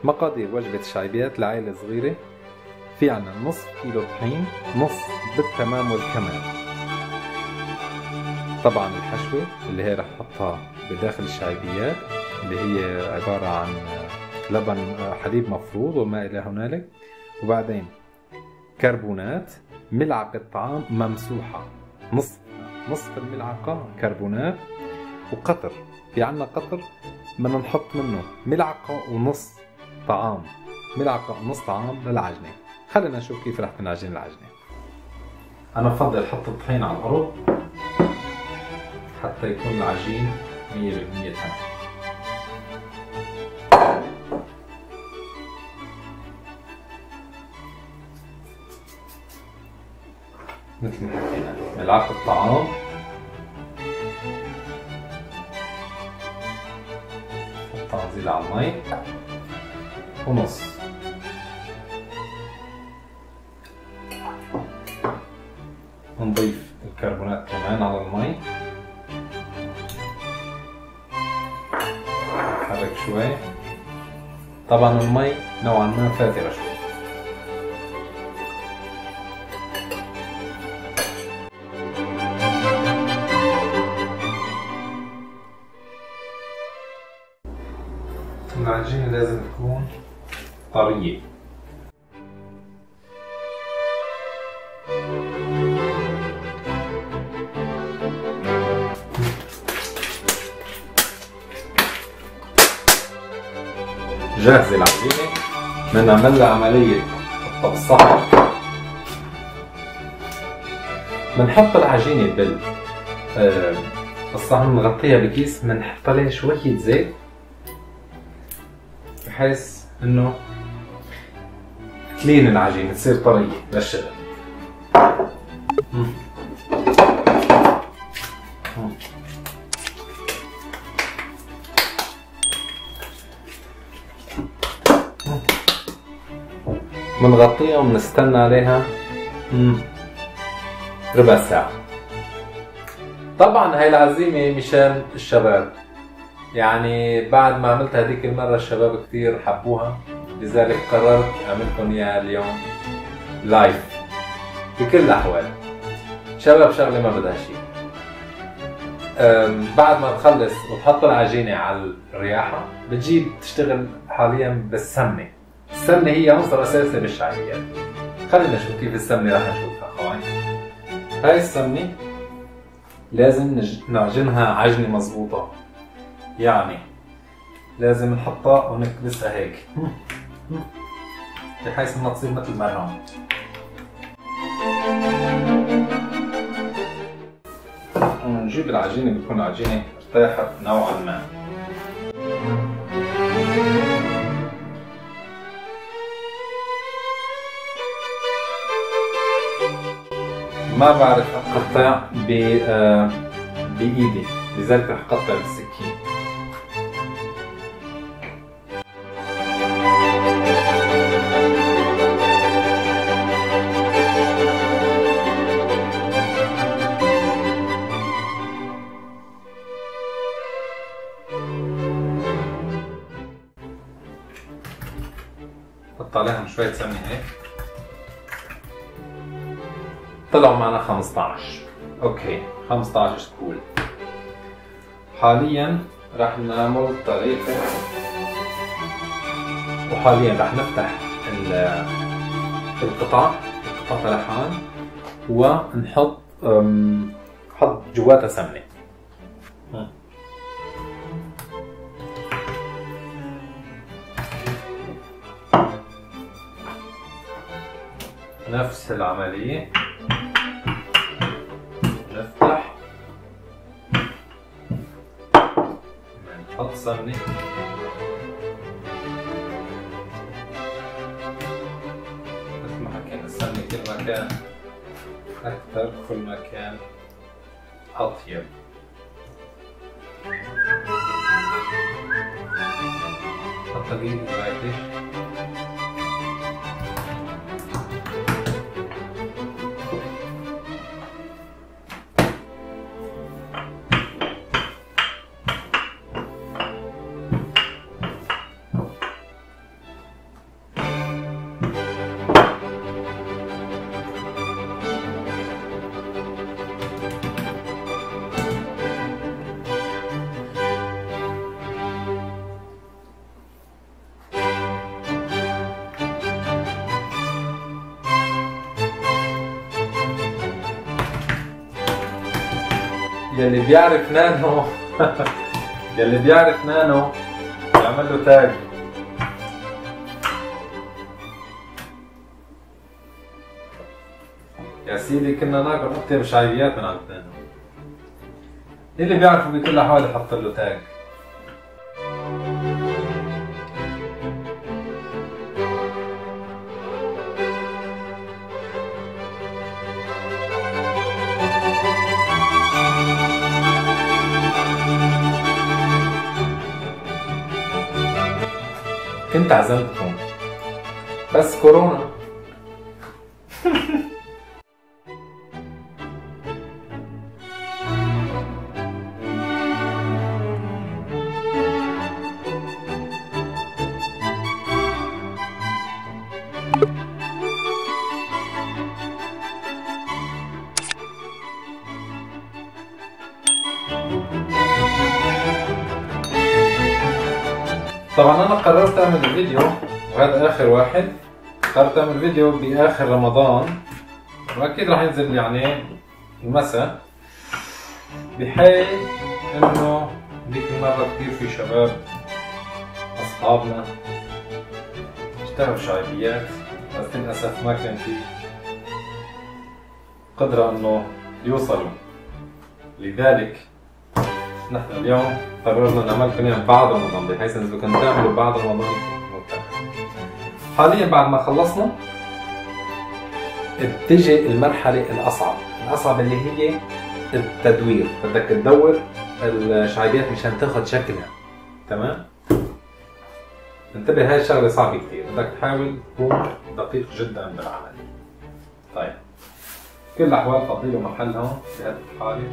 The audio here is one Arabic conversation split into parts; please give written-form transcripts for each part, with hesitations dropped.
مقادير وجبة الشعيبيات لعائلة صغيرة: في عنا نص كيلو طحين، نص بالتمام والكمال. طبعا الحشوة اللي هي رح نحطها بداخل الشعيبيات اللي هي عبارة عن لبن، حليب مفروض وما إلى هنالك. وبعدين كربونات، ملعقة طعام ممسوحة، نصف الملعقة كربونات، وقطر. في عنا قطر بدنا نحط منه ملعقة ونص طعام، ملعقة ونص طعام للعجنة. خلينا نشوف كيف رح تنعجن العجنة. أنا بفضل أحط الطحين على الأرض حتى يكون العجين 100% تمام. مثل ما حكينا ملعقة طعام، نحطها نزيد على المي ونص، نضيف الكربونات كمان على المي، نحرك شوي. طبعا المي نوعا ما فاترة شوي. العجينة لازم تكون طرية. جاهزة العجينة، بدنا نعمل لها عملية الصحن. بنحط العجينة بالصحن، نغطيها بكيس، بنحط عليها شوية زيت بحيث انه تلين العجينة تصير طرية للشغل. بنغطيها وبنستنى عليها ربع ساعة. طبعا هاي العزيمة مشان الشباب، يعني بعد ما عملت هذيك المرة الشباب كثير حبوها، لذلك قررت اعملكم اياها اليوم لايف. بكل الاحوال شباب شغلة ما بدها شيء. بعد ما تخلص وتحط العجينة على الرياحة، بتجيب تشتغل حاليا بالسمنة. السمنة هي عنصر اساسي بالشعيبيات. خلينا نشوف كيف السمنة راح نشوفها اخواني. هاي السمنة لازم نعجنها عجنة مضبوطة، يعني لازم نحطها ونكبسها هيك بحيث انها تصير مثل ما الرام. نجيب العجينة، بتكون عجينة ارتاحت نوعا ما. ما بعرف اقطع بايدي، لذلك رح اقطع بالسكين. حط عليهم شوية سمنة هيك. طلعوا معنا 15. اوكي 15 سكول. حاليا راح نعمل طريقة، وحاليا راح نفتح القطع لحال ونحط جواتها سمنة. نفس العملية، نفتح نحط سمنة، مثل ما حكينا السمنة كل ما كان أكثر كل ما كان أطيب. حط لي بايتش. يلي بيعرف نانو يلي بيعرف نانو يعمل له تاج. يا سيدي كنا ناكل اطيب شعبيات من عند نانو. اللي بيعرفه بكل الاحوال يحط له تاج. كنت عزمتكم بس كورونا. طبعا انا قررت اعمل الفيديو وهذا اخر واحد. قررت اعمل فيديو باخر رمضان واكيد راح ينزل يعني المساء، بحيث انه ديك المرة كثير في شباب اصحابنا اشتهوا شعبيات بس للاسف ما كان في قدرة انه يوصلوا. لذلك نحن اليوم قررنا نعمل كلنا بعد رمضان، بحيث انه كنت تعملوا بعد رمضان. حاليا بعد ما خلصنا بتجي المرحلة الأصعب اللي هي التدوير. بدك تدور الشعبيات مشان تاخذ شكلها، تمام؟ انتبه، هاي الشغلة صعبة كثير، بدك تحاول تكون دقيق جدا بالعمل. طيب كل الأحوال فضيه محلهم في هذه الحالة.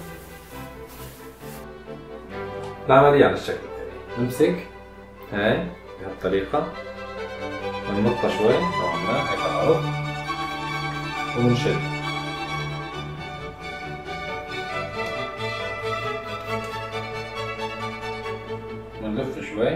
العملية على الشكل التالي، نمسك هاي بهالطريقة، بنمطها شوي نوعا هيك على الأرض وبنشد. بنلف شوي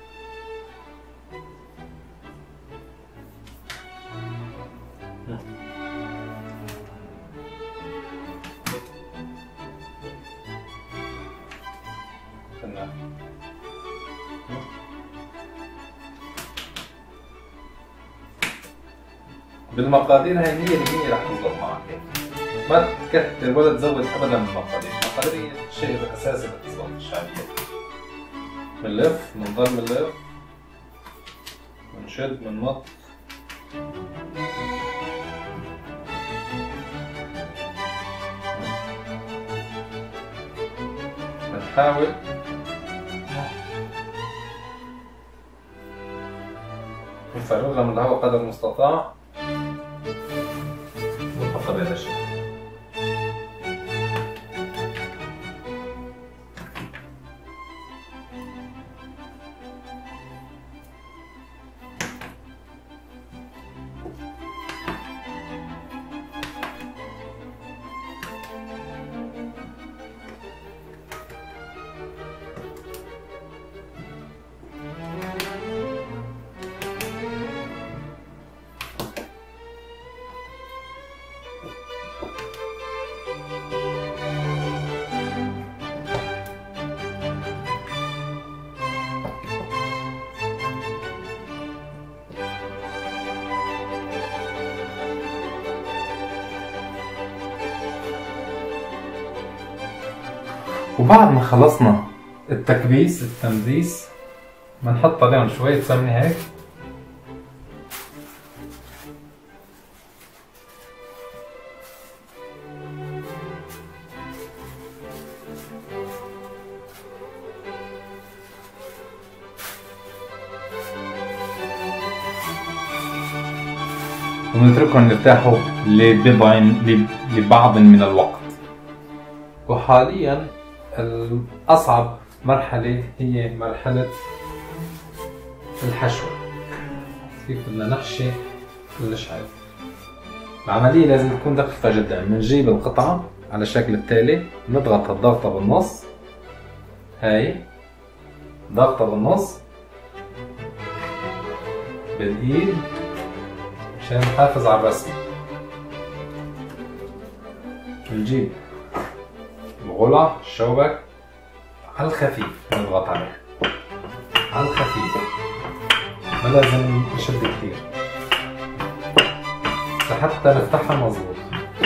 بالمقادير هاي 100% رح تزبط معك. ما تكتر ولا تزود ابدا من المقادير، المقادير هي الشيء الاساسي لتزبط الشعبيات. بنلف، بنضل بنلف، بنشد، بنمط، بنحاول نفرغها من الهواء قدر المستطاع ونحطها بهذا الشكل. وبعد ما خلصنا التمديس بنحط عليهم شوية سمنة هيك، ونتركهم يرتاحوا لبعض من الوقت. وحاليا الأصعب مرحلة هي مرحلة الحشو. كيف بدنا نحشي الشعير. العملية لازم تكون دقيقة جدا. بنجيب القطعة على الشكل التالي، نضغط الضغطة بالنص، هاي ضغطة بالنص بالإيد مشان نحافظ على الرسمة. بنجيب الغلع الشوبك على الخفيف، نضغط عليه على الخفيف، ما لازم نشد كتير لحتى نفتحها مظبوط.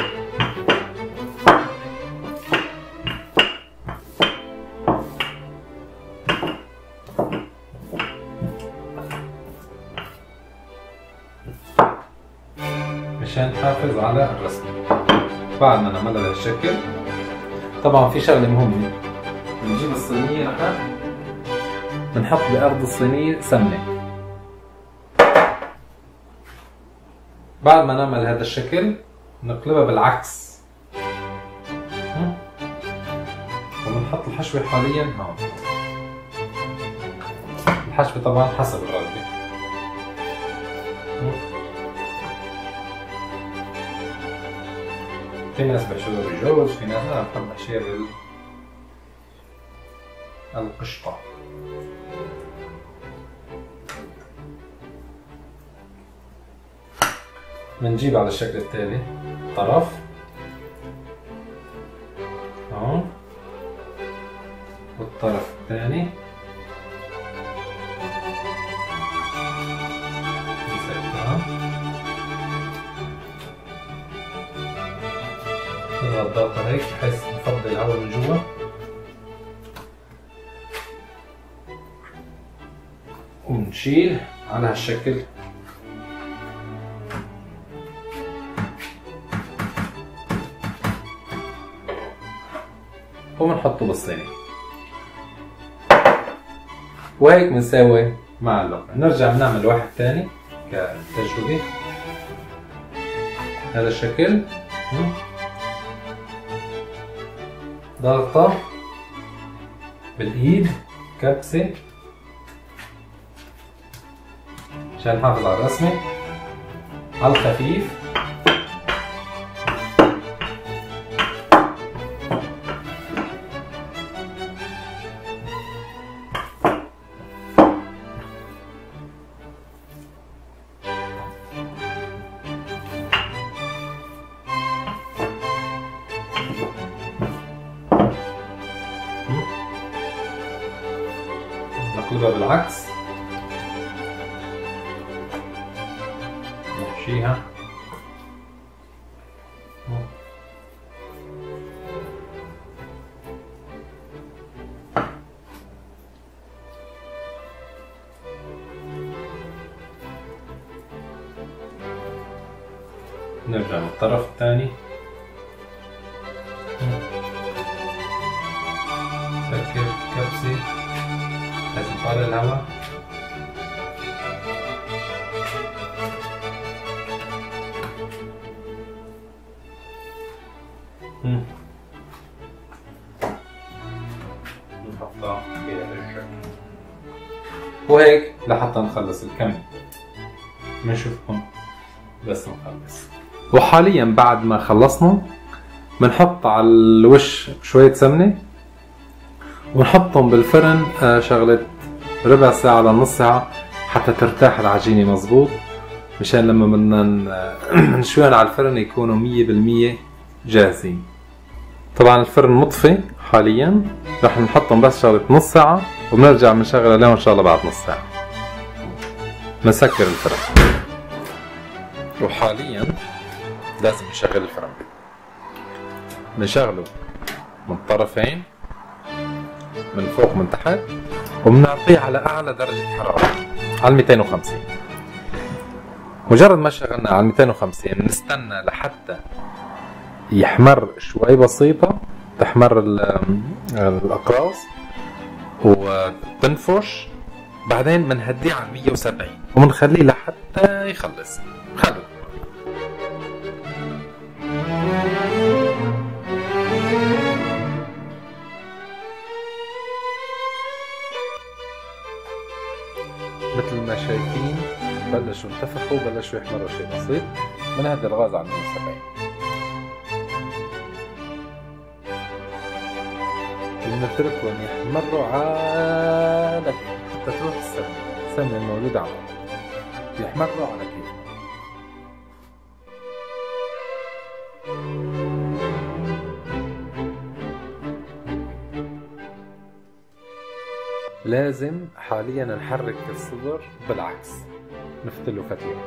مشان نحافظ على الرسم. بعد ما نعملها بهالشكل، طبعا في شغله مهمه، بنجيب الصينيه نحن بنحط بأرض الصينيه سمنه. بعد ما نعمل هذا الشكل نقلبها بالعكس، وبنحط الحشوه حاليا هون. الحشوه طبعا حسب الرغبه. في ناس بحشوها بالجوز، في ناس انا بحب احشيها بالقشطة. بنجيب على الشكل التالي طرف هون، والطرف الثاني نضغط ضغطة هيك بحيث نفضي الهواء من جوا، ونشيل على هالشكل. وبنحطه بالصينية، وهيك بنساوي مع اللقمة. نرجع بنعمل واحد ثاني كتجربة. هذا الشكل ضغطة بالايد، كبسة عشان نحافظ على الرسمة على الخفيف. نقلبها بالعكس، نحشيها نرجع من الطرف الثاني، نسكر كبسة بحيث نطلع الهواء. نحطها بهذا الشكل، وهيك لحتى نخلص الكمية. بنشوفكم بس نخلص. وحاليا بعد ما خلصنا بنحط على الوش شوية سمنة، ونحطهم بالفرن شغلة ربع ساعة لنص ساعة حتى ترتاح العجينة مظبوط، مشان لما بدنا نشويهم على الفرن يكونوا 100% جاهزين. طبعا الفرن مطفي حاليا، رح نحطهم بس شغلة نص ساعة، وبنرجع بنشغل عليهم ان شاء الله بعد نص ساعة. بنسكر الفرن، وحاليا لازم نشغل الفرن. بنشغله من الطرفين، من فوق من تحت، وبنعطيه على اعلى درجة حرارة على 250. مجرد ما شغلنا على 250 بنستنى لحتى يحمر شوي بسيطة، تحمر الأقراص وتنفش. بعدين بنهديه على 170 وبنخليه لحتى يخلص. خلو مثل ما شايفين بلشوا انتفخوا، بلشوا يحمروا شيء بسيط. بنهدي الغاز على 170. بنتركهم يحمروا على حتى تروح السمنة الموجودة على يحمروا على كيف. لازم حاليا نحرك الصدر بالعكس، نفتله فتيل.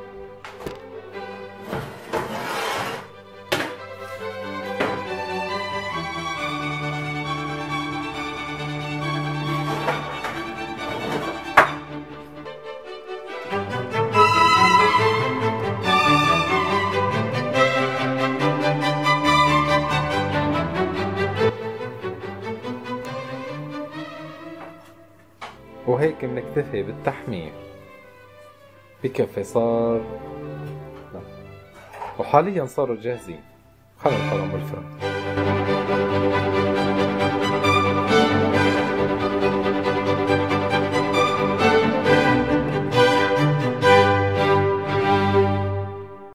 وهيك بنكتفي بالتحمير، بكفي صار. وحاليا صاروا جاهزين، خلينا نحطهم بالفرن.